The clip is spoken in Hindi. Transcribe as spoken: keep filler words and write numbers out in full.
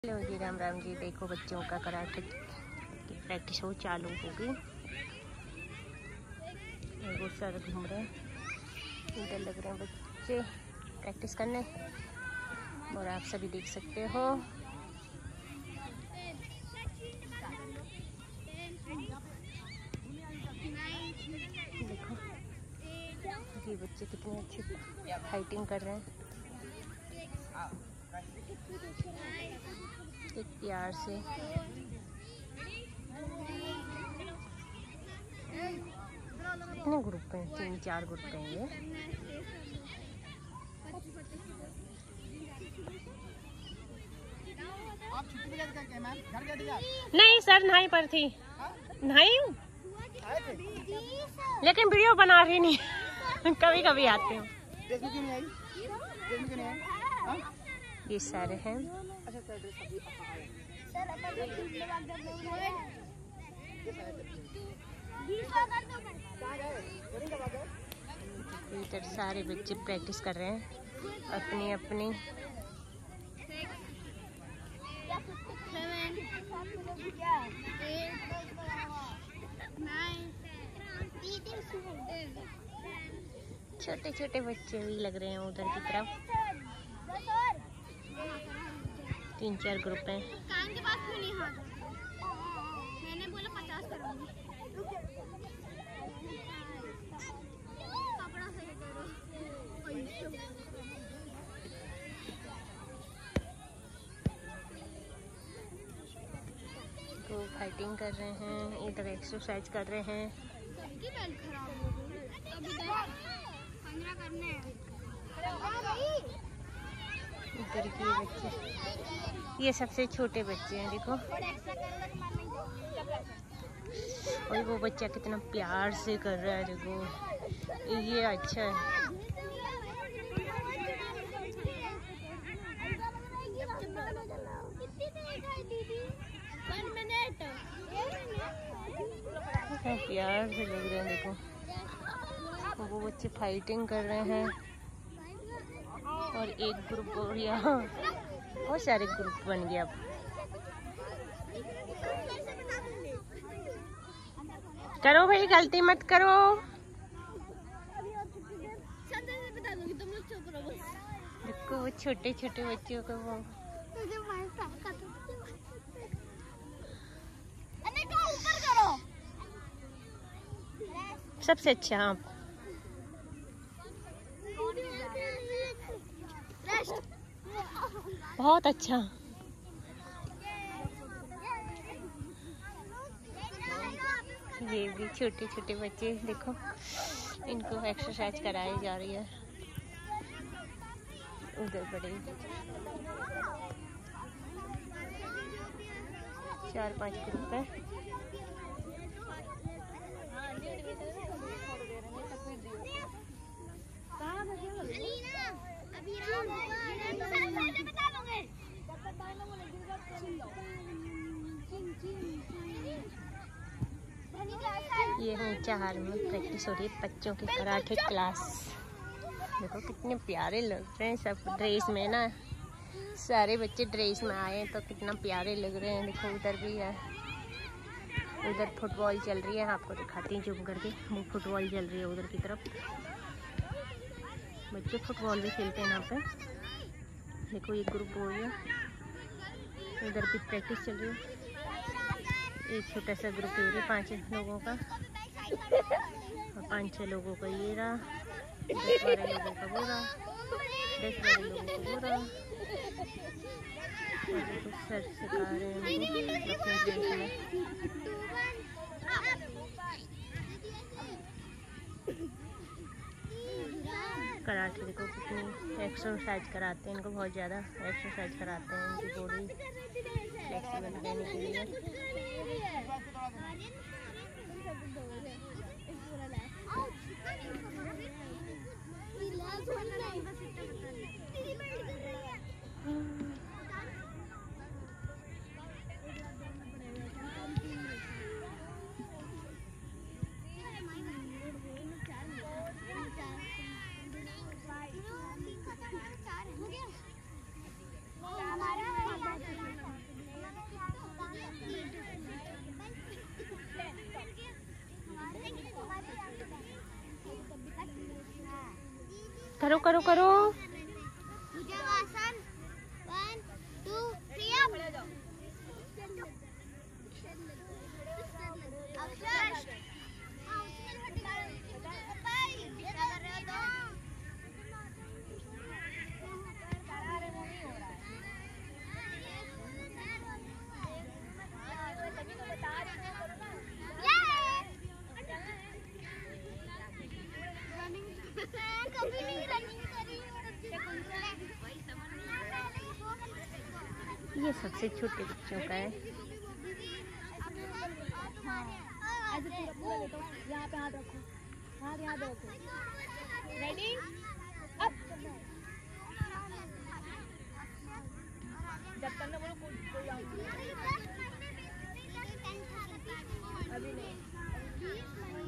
हेलो जी, राम राम जी। देखो बच्चों का कराटे की प्रैक्टिस हो चालू हो गई। बहुत सारे घूम रहे हैं, इधर लग रहे हैं बच्चे प्रैक्टिस करने, और आप सभी देख सकते हो। देखो ये बच्चे कितने अच्छे फाइटिंग कर रहे हैं, एक प्यार से। कितने ग्रुप हैं? तीन चार ग्रुप हैं ये। आप छुट्टी पे क्या मैम? घर गए थे आप? नहीं सर, नहाई पर थी। नहाई हूँ लेकिन वीडियो बना रही नहीं। कभी कभी आते हो। ड्रेस में क्यों नहीं आई? ड्रेस में क्यों नहीं आई? हाँ? ये सारे हैं। अच्छा सर, ड्रेस अभी आया। इधर सारे बच्चे प्रैक्टिस कर रहे हैं अपनी अपनी। छोटे छोटे बच्चे भी लग रहे हैं उधर की तरफ। तीन चार ग्रुप हैं। कान के पास क्यों नहीं हाथ? मैंने बोला पचास करूंगी। कपड़ा सही करो। तो फाइटिंग कर रहे हैं, इधर एक्सरसाइज कर रहे हैं। सबकी बेल्ट खराब हो गई। अभी दस पंद्रह करने हैं। इधर के बच्चे, ये सबसे छोटे बच्चे हैं। देखो और वो बच्चा कितना प्यार से कर रहा है। देखो ये अच्छा है। प्यार से लग रहे हैं। देखो वो बच्चे फाइटिंग कर रहे हैं, और एक ग्रुप हो गया, बहुत सारे ग्रुप बन गया। करो भाई, गलती मत करो। देखो वो छोटे छोटे बच्चों को वो सबसे अच्छा। आप बहुत अच्छा। ये भी छोटे छोटे बच्चे, देखो इनको एक्सरसाइज कराई जा रही है। उधर बड़े चार पांच ग्रुप है। ये ऊंचा हाल में प्रैक्टिस हो रही है बच्चों की कराटे क्लास। देखो कितने प्यारे लग रहे हैं सब ड्रेस में ना। सारे बच्चे ड्रेस में आए हैं तो कितना प्यारे लग रहे हैं। देखो उधर भी है, उधर फुटबॉल चल रही है। आपको दिखाती हूँ जूम करके। वो फुटबॉल चल रही है उधर की तरफ। बच्चे फुटबॉल भी खेलते हैं यहाँ पे। देखो ये ग्रुप हो गया, उधर भी प्रैक्टिस चल रही है। एक छोटा सा ग्रुप ये रहा पाँच लोगों का, और पाँच छः लोगों का ये रहा, दस बारह लोगों का वो रहा, दस बारह लोगों का वो रहा। कुछ सर सिखा रहे हैं अपने ड्रेस में। कराटे देखो कितनी एक्सरसाइज कराते हैं इनको, बहुत ज़्यादा एक्सरसाइज कराते हैं इनकी बॉडी फ्लेक्सिबल रहने के लिए। हमारा करो करो करो। Bhujangasana. One two three up. अक्षर कभी नहीं रनिंग करी। ये सबसे छोटे बच्चों का है। यहाँ पे हाथ रखो, हाथ यहाँ पे रखो। Ready up. जब तक ना बोलो कूद जाऊंगी। अभी नहीं।